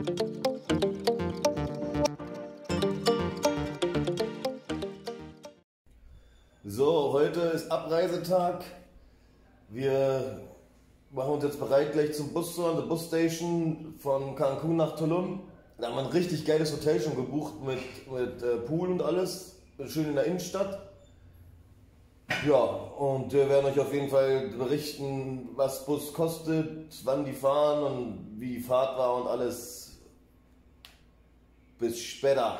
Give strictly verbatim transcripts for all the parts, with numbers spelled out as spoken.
So, heute ist Abreisetag. Wir machen uns jetzt bereit gleich zum Bus an der Busstation von Cancun nach Tulum. Da haben wir ein richtig geiles Hotel schon gebucht mit, mit äh, Pool und alles. Schön in der Innenstadt. Ja, und wir werden euch auf jeden Fall berichten, was Bus kostet, wann die fahren und wie die Fahrt war und alles. Bis später.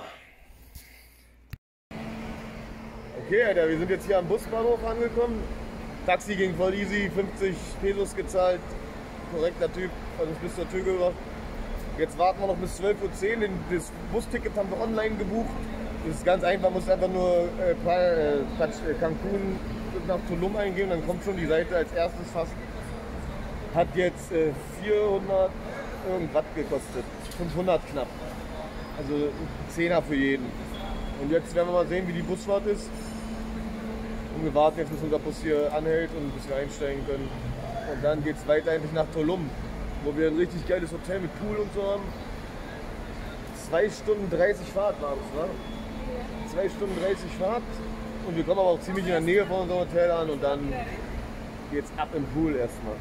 Okay, Alter, wir sind jetzt hier am Busbahnhof angekommen. Taxi ging voll easy, fünfzig Pesos gezahlt. Korrekter Typ, hat uns bis zur Tür gebracht. Jetzt warten wir noch bis zwölf Uhr zehn. Das Busticket haben wir online gebucht. Das ist ganz einfach, muss einfach nur äh, äh, Cancun nach Tulum eingeben, dann kommt schon die Seite als erstes fast. Hat jetzt äh, vierhundert irgendwas gekostet, fünfhundert knapp. Also ein Zehner für jeden. Und jetzt werden wir mal sehen, wie die Busfahrt ist. Und wir warten jetzt, bis unser Bus hier anhält und bis wir einsteigen können. Und dann geht es weiter endlich nach Tulum, wo wir ein richtig geiles Hotel mit Pool und so haben. zwei Stunden dreißig Fahrt war es, ne? zwei Stunden dreißig Fahrt. Und wir kommen aber auch ziemlich in der Nähe von unserem Hotel an und dann geht's ab im Pool erstmal.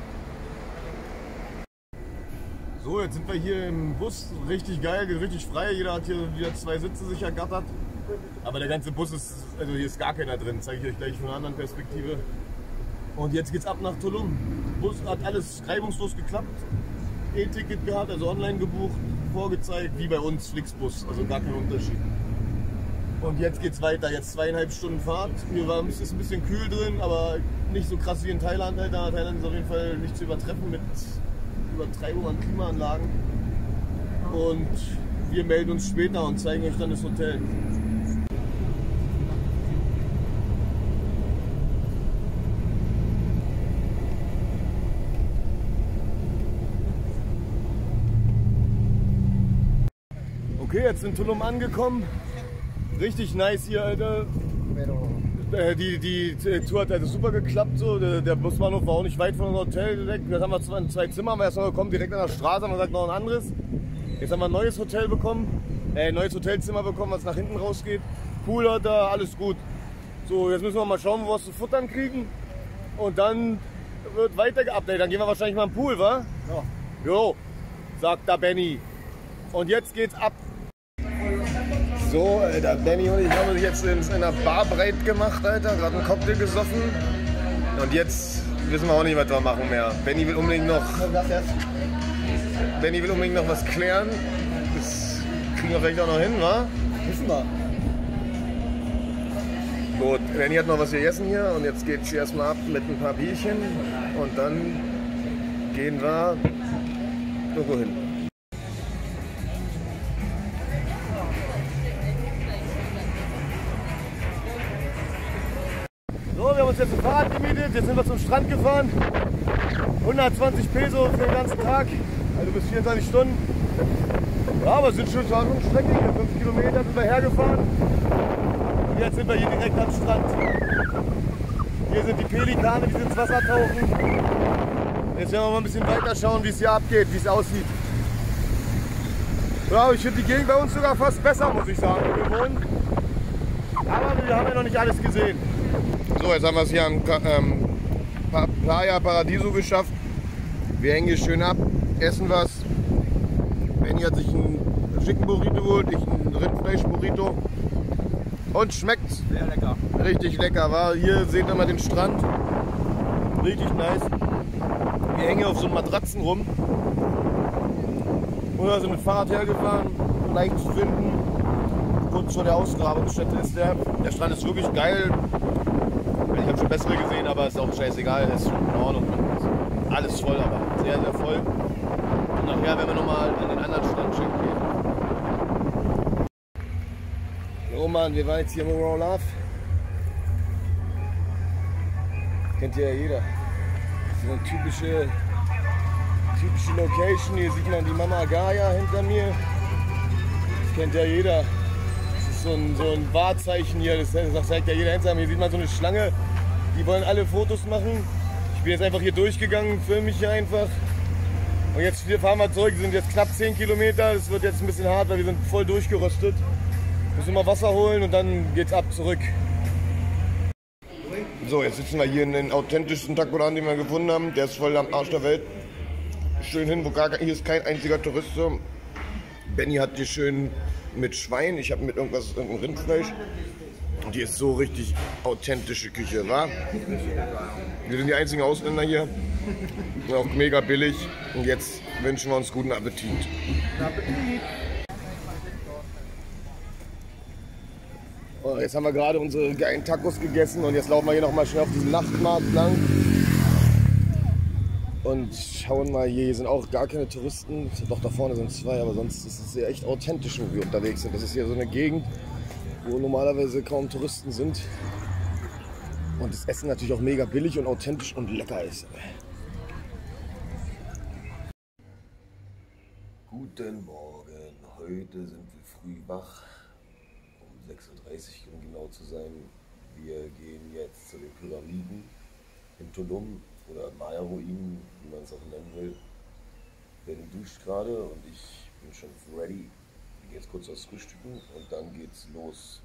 So, jetzt sind wir hier im Bus. Richtig geil, richtig frei. Jeder hat hier wieder zwei Sitze sich ergattert. Aber der ganze Bus ist, also hier ist gar keiner drin, zeige ich euch gleich von einer anderen Perspektive. Und jetzt geht's ab nach Tulum. Bus hat alles reibungslos geklappt. E-Ticket gehabt, also online gebucht, vorgezeigt, wie bei uns Flixbus, also gar kein Unterschied. Und jetzt geht's weiter, jetzt zweieinhalb Stunden Fahrt. Hier war, ist ein bisschen kühl drin, aber nicht so krass wie in Thailand. Alter. Thailand ist auf jeden Fall nicht zu übertreffen mit Übertreibung an Klimaanlagen. Und wir melden uns später und zeigen euch dann das Hotel. Okay, jetzt in Tulum angekommen. Richtig nice hier, Alter. Die, die, die Tour hat also super geklappt. So. Der, der Busbahnhof war auch nicht weit von unserem Hotel weg. Jetzt haben wir zwei, zwei Zimmer, haben wir erstmal bekommen, direkt an der Straße, haben wir gesagt, noch ein anderes. Jetzt haben wir ein neues Hotel bekommen, äh, ein neues Hotelzimmer bekommen, was nach hinten rausgeht. Pool hat da, alles gut. So, jetzt müssen wir mal schauen, wo wir was zu futtern kriegen. Und dann wird weiter geupdatet. Dann gehen wir wahrscheinlich mal im Pool, wa? Ja. Jo, sagt da Benny. Und jetzt geht's ab. So, Alter, Benny und ich haben uns jetzt in einer Bar breit gemacht, Alter, gerade einen Cocktail gesoffen. Und jetzt wissen wir auch nicht, was wir machen mehr. Benny will unbedingt noch, Benny will unbedingt noch was klären. Das kriegen wir vielleicht auch noch hin, wa? Wissen wir. Gut, Benny hat noch was gegessen hier und jetzt geht's hier erstmal ab mit ein paar Bierchen. Und dann gehen wir irgendwo hin. So, wir haben uns jetzt ein Fahrrad gemietet, jetzt sind wir zum Strand gefahren. hundertzwanzig Peso für den ganzen Tag, also bis vierundzwanzig Stunden. Ja, aber es sind schon eine Strecke hier, fünf Kilometer sind wir hergefahren. Und jetzt sind wir hier direkt am Strand. Hier sind die Pelikane, die ins Wasser tauchen. Jetzt werden wir mal ein bisschen weiter schauen, wie es hier abgeht, wie es aussieht. Ja, ich finde die Gegend bei uns sogar fast besser, muss ich sagen, wo wir wohnen. Aber wir haben ja noch nicht alles gesehen. So, jetzt haben wir es hier am ähm, Playa Paradiso geschafft. Wir hängen hier schön ab, essen was. Benny hat sich einen schicken Burrito geholt, ich einen Rindfleisch-Burrito. Und schmeckt sehr lecker. Richtig lecker, war. Hier seht ihr mal den Strand. Richtig nice. Wir hängen auf so Matratzen rum. Und da sind mit dem Fahrrad hergefahren, leicht zu finden. Kurz vor der Ausgrabungsstätte ist der. Der Strand ist wirklich geil. Ich habe schon bessere gesehen, aber ist auch scheißegal, ist schon in Ordnung. Alles voll, aber sehr, sehr voll. Und nachher werden wir nochmal an den anderen Strand schicken gehen. So Mann, wir waren jetzt hier im Raw Love. Kennt ja jeder. So eine typische, typische Location. Hier sieht man die Mama Gaia hinter mir. Das kennt ja jeder. Das ist so ein, so ein Wahrzeichen hier, das, das sagt ja jeder einsam. Hier sieht man so eine Schlange. Die wollen alle Fotos machen. Ich bin jetzt einfach hier durchgegangen, filme mich hier einfach. Und jetzt fahren wir zurück, sind jetzt knapp zehn Kilometer. Das wird jetzt ein bisschen hart, weil wir sind voll durchgerostet. Müssen mal Wasser holen und dann geht's ab zurück. So, jetzt sitzen wir hier in den authentischsten Takodan, den wir gefunden haben. Der ist voll am Arsch der Welt. Schön hin, wo gar kein, hier ist kein einziger Tourist. So. Benny hat hier schön mit Schwein, ich habe mit irgendwas, irgendein Rindfleisch. Und hier ist so richtig authentische Küche, wa? Wir sind die einzigen Ausländer hier. Auch mega billig. Und jetzt wünschen wir uns guten Appetit. Appetit. Oh, jetzt haben wir gerade unsere geilen Tacos gegessen und jetzt laufen wir hier noch mal schnell auf diesen Nachtmarkt lang. Und schauen mal, hier sind auch gar keine Touristen. Doch, da vorne sind zwei, aber sonst ist es ja echt authentisch, wo wir unterwegs sind. Das ist hier so eine Gegend, wo normalerweise kaum Touristen sind. Und das Essen natürlich auch mega billig und authentisch und lecker ist. Guten Morgen, heute sind wir früh wach, um sechs Uhr dreißig um genau zu sein. Wir gehen jetzt zu den Pyramiden in Tulum oder Maya-Ruinen, wie man es auch nennen will. Benny duscht gerade und ich bin schon ready. Wir gehen jetzt kurz was frühstücken und dann geht's los.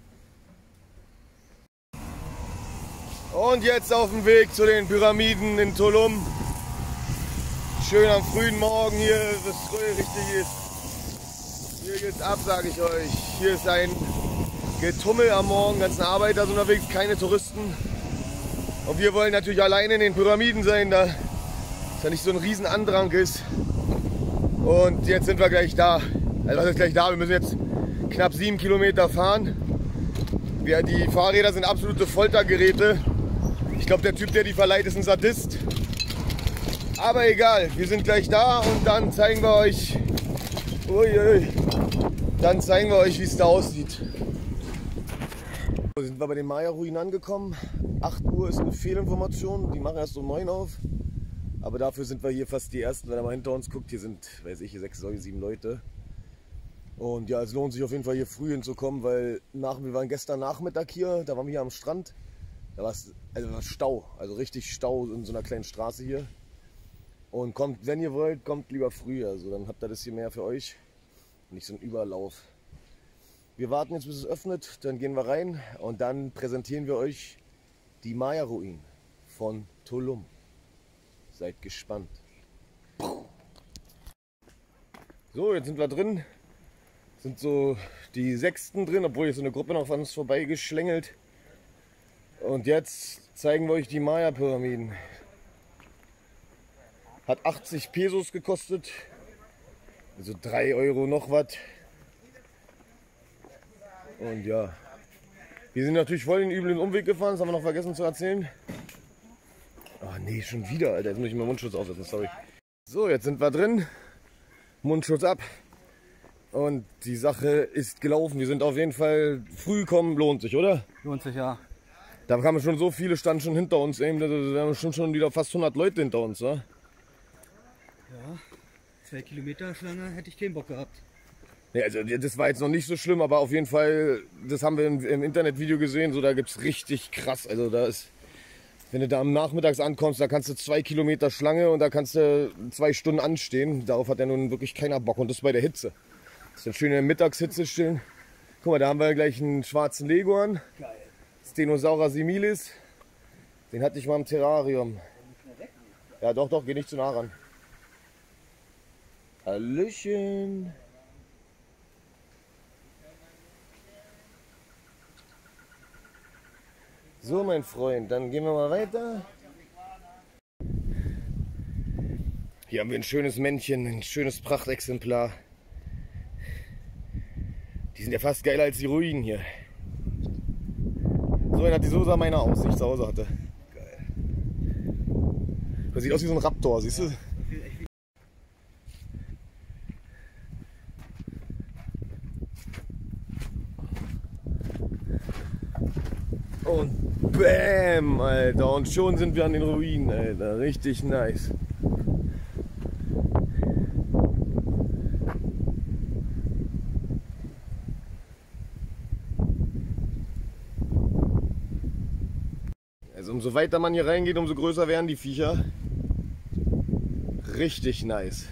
Und jetzt auf dem Weg zu den Pyramiden in Tulum. Schön am frühen Morgen hier, was richtig ist. Hier geht's ab, sage ich euch. Hier ist ein Getummel am Morgen, ganzen Arbeiter sind unterwegs, keine Touristen. Und wir wollen natürlich alleine in den Pyramiden sein, da es ja nicht so ein riesen Andrang ist. Und jetzt sind wir gleich da. Also was ist gleich da? Wir müssen jetzt knapp sieben Kilometer fahren. Wir, die Fahrräder sind absolute Foltergeräte. Ich glaube, der Typ, der die verleiht, ist ein Sadist. Aber egal, wir sind gleich da und dann zeigen wir euch, uiui, dann zeigen wir euch, wie es da aussieht. So, sind wir bei den Maya-Ruinen angekommen. acht Uhr ist eine Fehlinformation, die machen erst um neun auf. Aber dafür sind wir hier fast die Ersten, wenn ihr mal hinter uns guckt. Hier sind, weiß ich, hier sechs, sieben Leute. Und ja, es lohnt sich auf jeden Fall hier früh hinzukommen, weil nach, wir waren gestern Nachmittag hier, da waren wir hier am Strand. Da war es also war Stau, also richtig Stau in so einer kleinen Straße hier. Und kommt, wenn ihr wollt, kommt lieber früh, also dann habt ihr das hier mehr für euch. Nicht so ein Überlauf. Wir warten jetzt, bis es öffnet, dann gehen wir rein und dann präsentieren wir euch die Maya-Ruinen von Tulum. Seid gespannt. So, jetzt sind wir drin. Sind so die Sechsten drin, obwohl jetzt so eine Gruppe noch an uns vorbeigeschlängelt. Und jetzt zeigen wir euch die Maya-Pyramiden. Hat achtzig Pesos gekostet, also drei Euro noch was. Und ja, wir sind natürlich voll den üblen Umweg gefahren, das haben wir noch vergessen zu erzählen. Ah nee, schon wieder, Alter, jetzt muss ich meinen Mundschutz aufsetzen, sorry. So, jetzt sind wir drin, Mundschutz ab. Und die Sache ist gelaufen, wir sind auf jeden Fall früh kommen, lohnt sich, oder? Lohnt sich, ja. Da kamen schon so viele, standen schon hinter uns, eben, da haben schon, schon wieder fast hundert Leute hinter uns, ja? Ja, zwei Kilometer Schlange hätte ich keinen Bock gehabt. Ja, also das war jetzt noch nicht so schlimm, aber auf jeden Fall, das haben wir im, im Internetvideo gesehen, so da gibt es richtig krass, also da ist, wenn du da am Nachmittags ankommst, da kannst du zwei Kilometer Schlange und da kannst du zwei Stunden anstehen, darauf hat ja nun wirklich keiner Bock und das bei der Hitze. Das ist eine schöne Mittagshitze stehen. Guck mal, da haben wir gleich einen schwarzen Leguan, geil. Stenosaurus similis, den hatte ich mal im Terrarium. Ja doch, doch, geh nicht zu nah ran. Hallöchen. So, mein Freund, dann gehen wir mal weiter. Hier haben wir ein schönes Männchen, ein schönes Prachtexemplar. Die sind ja fast geiler als die Ruinen hier. So hat die Sosa meine Aussicht zu Hause hatte. Geil. Das sieht aus wie so ein Raptor, siehst du? Und bam, Alter, und schon sind wir an den Ruinen, Alter, richtig nice. Also umso weiter man hier reingeht, umso größer werden die Viecher. richtig nice.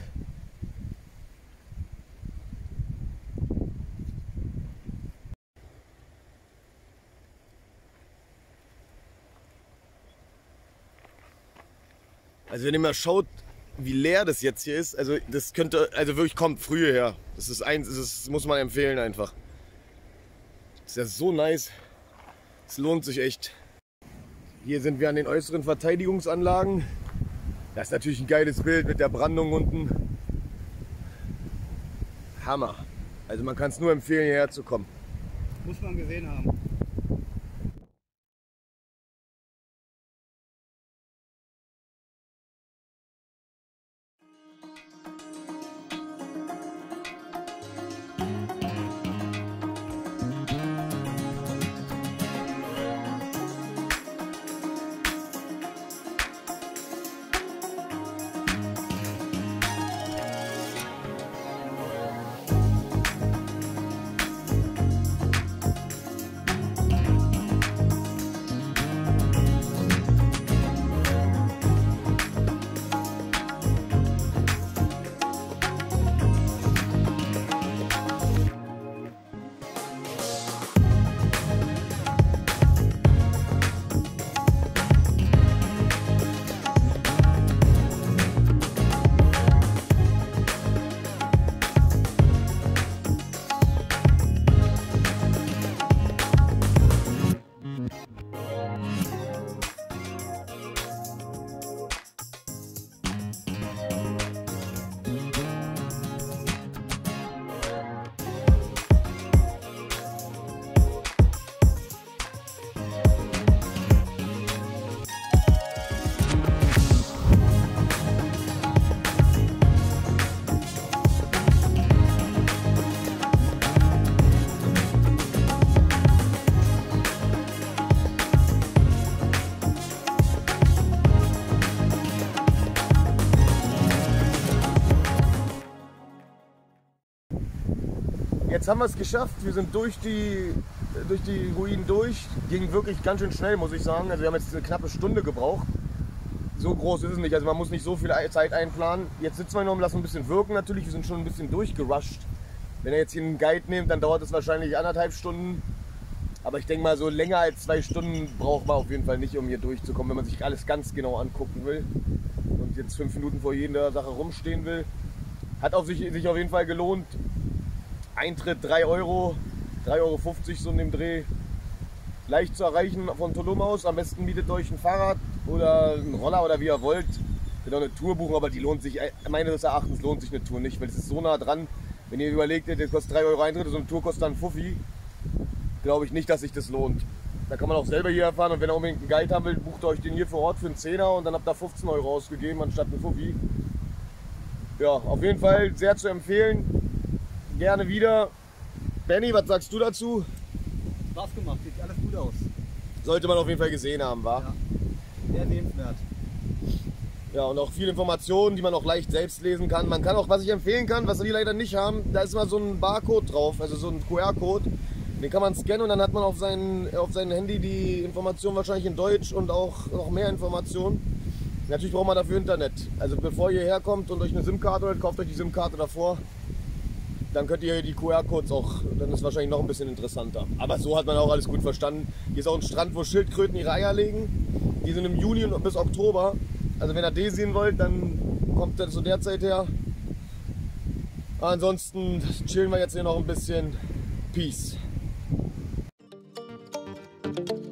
Also wenn ihr mal schaut, wie leer das jetzt hier ist, also das könnte, also wirklich kommt früher her. Das ist eins, das ist, muss man empfehlen einfach. Das ist ja so nice. Es lohnt sich echt. Hier sind wir an den äußeren Verteidigungsanlagen. Das ist natürlich ein geiles Bild mit der Brandung unten. Hammer. Also man kann es nur empfehlen, hierher zu kommen. Muss man gesehen haben. Jetzt haben wir es geschafft, wir sind durch die, durch die Ruinen durch. Ging wirklich ganz schön schnell, muss ich sagen. Also wir haben jetzt eine knappe Stunde gebraucht. So groß ist es nicht, also man muss nicht so viel Zeit einplanen. Jetzt sitzen wir noch und lassen ein bisschen wirken natürlich. Wir sind schon ein bisschen durchgerusht. Wenn ihr jetzt hier einen Guide nehmt, dann dauert es wahrscheinlich anderthalb Stunden. Aber ich denke mal, so länger als zwei Stunden braucht man auf jeden Fall nicht, um hier durchzukommen, wenn man sich alles ganz genau angucken will. Und jetzt fünf Minuten vor jeder Sache rumstehen will. Hat auf sich, sich auf jeden Fall gelohnt. Eintritt drei Euro, drei Euro fünfzig so in dem Dreh. Leicht zu erreichen von Tulum aus. Am besten mietet euch ein Fahrrad oder einen Roller oder wie ihr wollt. Könnt auch eine Tour buchen, aber die lohnt sich, meines Erachtens lohnt sich eine Tour nicht, weil es ist so nah dran. Wenn ihr überlegt, das kostet drei Euro Eintritt, so eine Tour kostet dann Fuffi, glaube ich nicht, dass sich das lohnt. Da kann man auch selber hier erfahren und wenn ihr unbedingt einen Guide haben will, bucht euch den hier vor Ort für einen Zehner und dann habt ihr fünfzehn Euro ausgegeben anstatt einen Fuffi. Ja, auf jeden Fall sehr zu empfehlen. Gerne wieder. Benny, was sagst du dazu? Spaß gemacht, sieht alles gut aus. Sollte man auf jeden Fall gesehen haben, wa? Ja, sehr sehenswert. Ja, und auch viele Informationen, die man auch leicht selbst lesen kann. Man kann auch, was ich empfehlen kann, was wir leider nicht haben, da ist mal so ein Barcode drauf, also so ein Q R-Code. Den kann man scannen und dann hat man auf sein, auf sein Handy die Information wahrscheinlich in Deutsch und auch noch mehr Informationen. Natürlich braucht man dafür Internet. Also bevor ihr herkommt und euch eine SIM-Karte holt, kauft euch die SIM-Karte davor. Dann könnt ihr die Q R-Codes auch, dann ist es wahrscheinlich noch ein bisschen interessanter. Aber so hat man auch alles gut verstanden. Hier ist auch ein Strand, wo Schildkröten ihre Eier legen. Die sind im Juni bis Oktober. Also wenn ihr die sehen wollt, dann kommt das zu der Zeit her. Ansonsten chillen wir jetzt hier noch ein bisschen. Peace.